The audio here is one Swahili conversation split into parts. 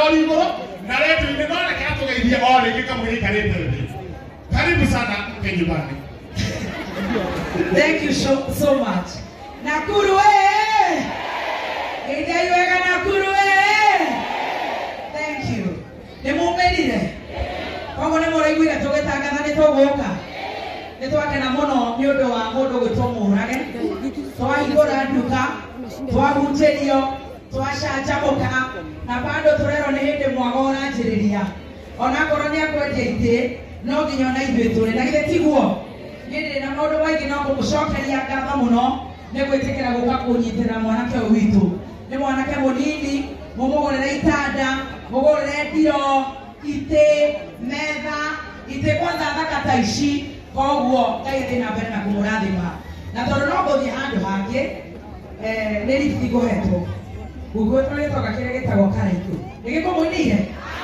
lori go na letu ile ndio na kiatu gaidia ole kika mwili kaleta hivi. Karibu sana nyumbani. Thank you so much. Nakuru eh. Ndio iweka Nakuru eh. Thank you. Nimumenire. Kogo ne moraiguira tugetangatha ni tuguka. Ni twakena muno ni undu wa mundu gwitomurage. Twahingura nduka, twahunjirio, twashanjamuka na bado turero ni hindi mwaga uranjiriria. Ona korwo ni akwendia ite no nginya ona ithuĩ tũrĩ na githĩ tiguo. Niĩ na maũndũ maingĩ no kũmũcokeria ngatho mũno nĩ gwĩtĩkĩra gũka kũnyitĩra mwanake ũyũ witũ. Nĩ mwanake mũnini, mũmũgũrĩre itanda, mũgũrĩre ndio, itĩ, metha, itĩ kwanza thaka ta ici. Koguo Ngai athiĩ na mbere na kũmũrathima. Na tondũ no gũthiĩ handũ hangĩ nĩ rifti ngũhetwo. Ngũgwĩtwo gĩtoga kĩrĩa gĩtagwo Karaitũ. Nĩ gĩkũmũinĩire?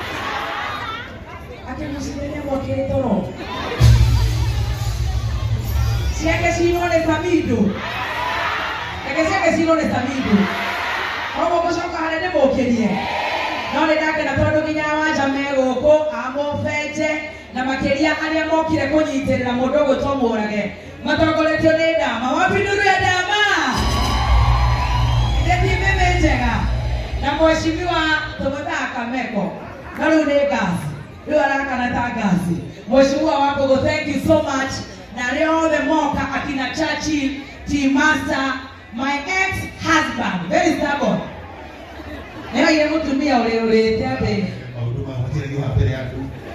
Akĩmũcirĩria mwakĩrĩ toro. Ciake cinone Tamido. Ciake cinone Tamido. Koguo mũcoka harĩa ndĩmũkĩrie. No nĩ ndakena tondũ nginya wanja me gũkũ amũbenje na makĩria arĩa mokire kũnyitĩrĩra mũndũ gwĩtomũrage. Matongoretio nĩ ndama. Wapi nuru ya ndama? Ndethi meme njega. Na mheshimiwa Tumutha Kameko. Na rĩu nĩ ngaci. Rĩu arakana ta ngaci. Mheshimiwa wako, thank you so much. Na leo the moka akina Churchill, T-Master, my ex-husband, very stubborn. Nena ye mutumia ule teape. Huduma matiri wa pere yako.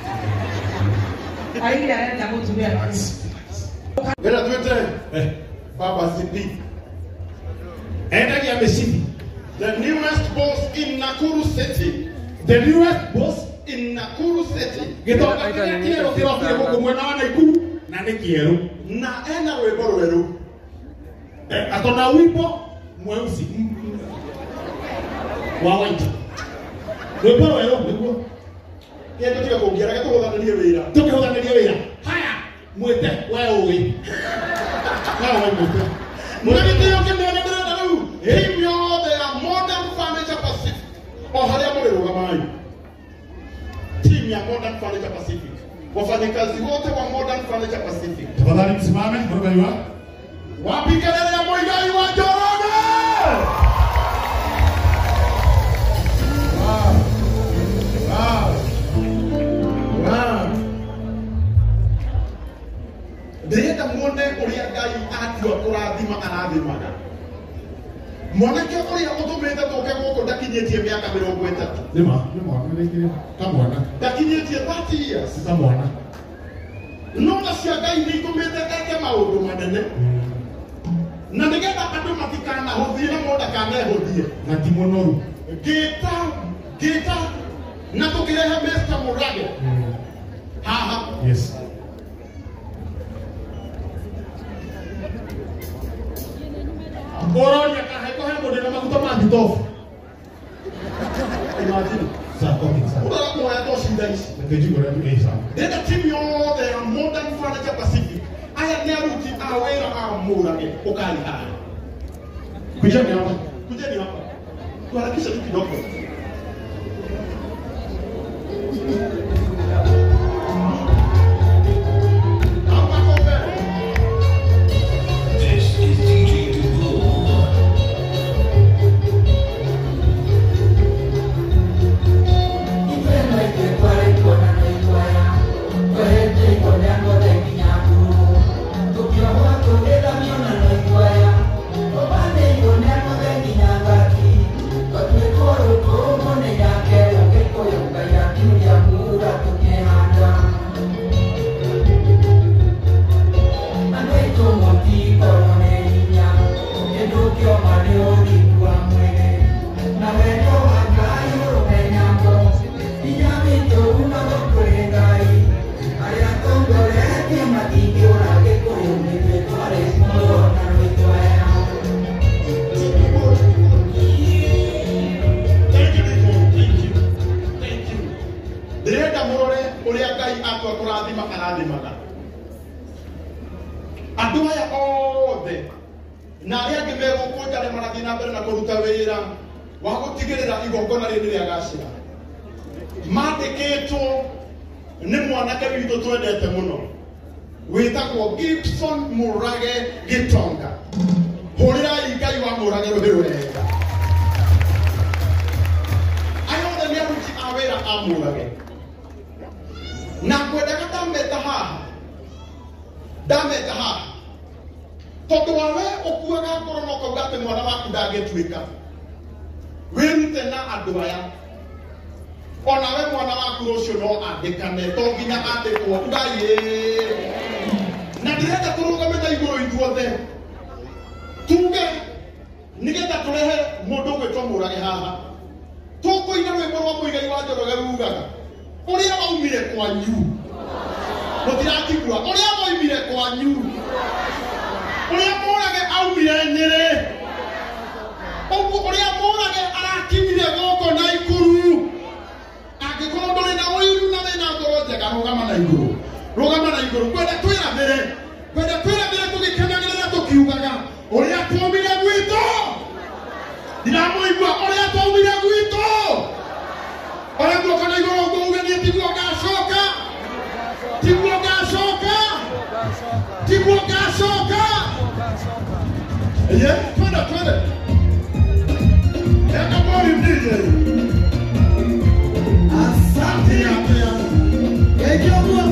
Aida anaenda kutumia. Bila tuete Baba Sipi. Enda ya Mesipi. The newest boss in Nakuru City. The newest boss in Nakuru City. Gitoka kile kile kwa mwana wa Nakuru. Na nikiero na ena rwimbo rweru atona wimbo mweusi wa white rwimbo rweru niguo kendo tiga kuongerera tuguthanirie wira haya mwete we uwi na we mwete mwete yoke mwana ndana riu himyo the Modern Furniture Pacific o haria muri rugamai team ya Modern Furniture Pacific. Wafanyakazi wote wa Modern Furniture Pacific. Tafadhali msimame, mrugaiwa. Wapi kelele ya Muigai wa Njoroge? Wow. Ndĩrenda muone ũrĩa Ngai atua kũrathima arathimaga. Mwanake ũrĩa ũtũmĩte tũke gũkũ ndakinyĩtie mĩaka 30. Nĩma, nĩkire kamwana. Ndakinyĩtie 30 years. Kamwana. No na cia Ngai nĩ itũmĩte eke maũndũ manene. Na nĩgetha andũ matikanahũthie na mũndũ akanehũthie. Na ti mũnoru. Gĩta na tũkĩrehe Mr. Murage. Haha. Yes. Oronya kaheko hemo na maguta ma ditofu. Imagine. Ura moya to shinda isi. Ngejigo na tumeisa. Denda timu yote ya Modern Furniture Pacific. Aya ni aruti awera amurage ukali haya. Kujeni hapa. Tuharakisha tu kidogo. mandĩkĩtwo nĩ mwanake witũ twendete mũno wĩtagwo Gibson Mũrage Gitonga. Hũrĩrai Ngai wa Mũrage rũhĩ wega. Aya othe nĩ aruti a wĩra a Mũrage. Na ngwendaga ndameta haha tondũ wa we ũkuaga ngoro na ũkauga atĩ mwana waku ndangĩtuĩka. Wĩrute na andũ aya. Ona we mwana waku rũciũ no andĩkane to nginya andĩkwo. Ngai na ndĩrenda tũrũgame na igũrũ ithuothe tuge nĩgetha tũrehe mũndũ ũgwĩtwo Mũrage haha. Tũkũina rwĩmbo rwa Mũigai wa Njoroge rugaga ũrĩa waumire kwanyu. Mũtirakigua ũrĩa waumire kwanyu. Ũrĩa Mũrage aumire Nyĩrĩ. Ũrĩa Mũrage arakinyire gũkũ Naikuru. Angĩkorwo ndũrĩ na ũiru na wĩna ngoro njega rũgama na igũrũ. Rũgama na igũrũ. Kwenda twĩramĩre tũgĩkenagĩrĩra tũkiugaga ũrĩa twaumire gwitũ. Ndiramũigua ũrĩa twaumire gwitũ. Ũrĩa tuoka na igũrũ ngũuganie tiguo ngacoka. Tiguo ngacoka. Tiguo ngacoka. Twende. Eka bori DJ. Asante ya. Ejogo.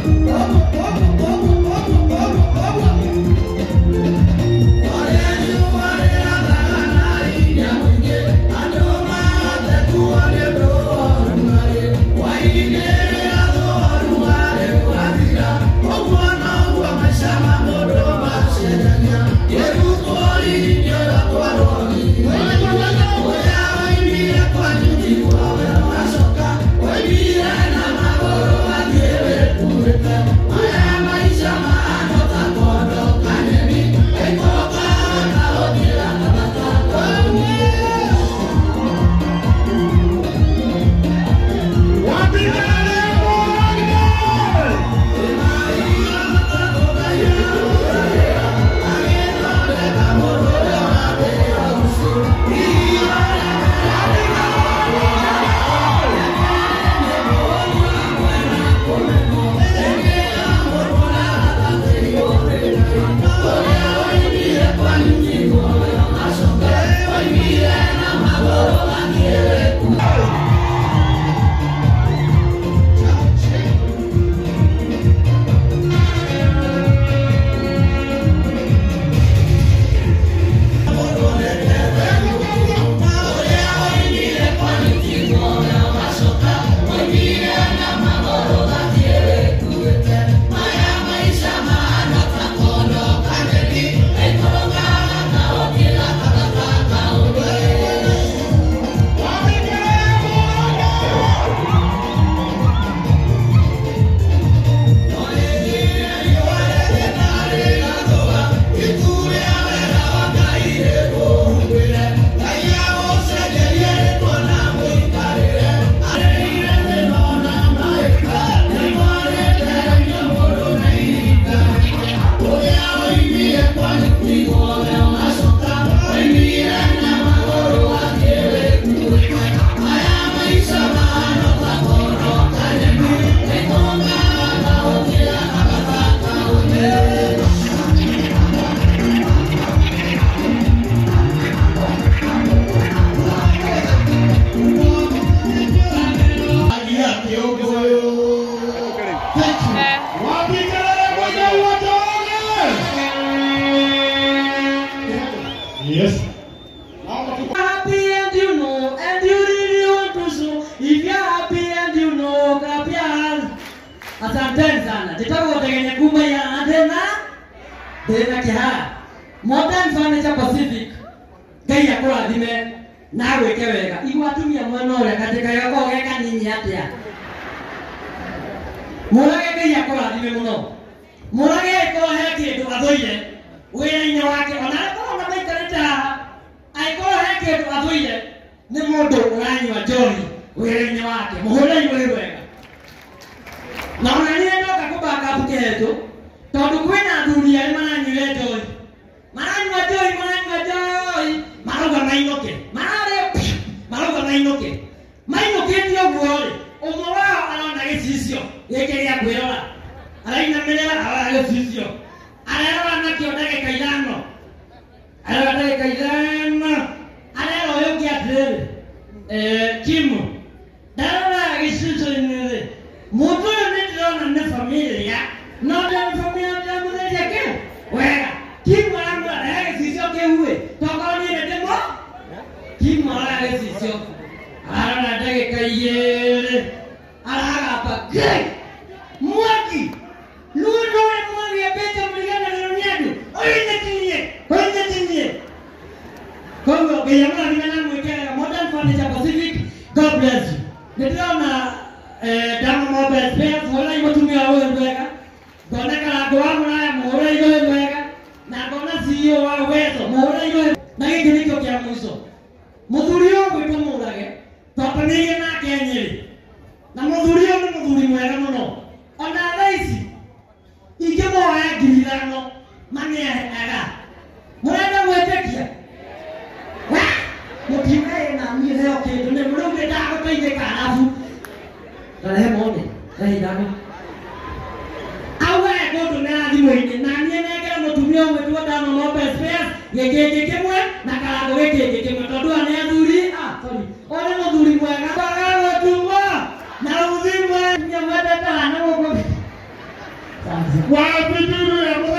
Yes. Happy and you know, and you really want to show. If you're happy and you know, clap your hands. Asanteni sana. Tutakuwa kutegemea kumba ya antena. Tena kia. Modern Furniture Pacific. Kaya kwa dime na wekeweka. Iwatumia mwanore katika yako geka nini atia. Mũrage kaya kwa dime muno. Mũrage kwa heki tu athoire. Wĩra-inĩ wake ona ona maikarĩte aĩkorwo he kĩndũ athũire nĩ mũndũ ũranyua njohi wĩra-inĩ wake mũhũre igũrũ wega na ona niĩ ndoka kũbaka bukehetũ tondũ kwĩna athuri arĩ maranyuire njohi maranyua njohi marauga mainũke marauga mainũke mainũkĩtie ũguo rĩ Gayamana nimena mwekea Modern Furniture Pacific. God bless you. Nitaona damu mobile spares wala imetumia wewe mbega. Gona kala doa mwana muhora ile mbega. Na gona CEO wa wezo muhora ile. Na giki nikyo kya mwiso. Muthurio gwitu murage. Topaniye na kenyeri. Na muthurio ni muthuri mwega muno. Ona raisi. Ikemo ya gilirano mane aga. Murenda wetekia. Mutimaye na mire okay tune muruge dago kaije karafu. Kale mone. Dai dago. Awe godo na thimo ine na nyenegera mutumia wetu dano mobile spares yegege kemwe na karago wekege kemwe tondu ane athuri sorry. Ole muthuri mwega. Bagago tuwa na uzima nyamada tana moko. Wapi duru ya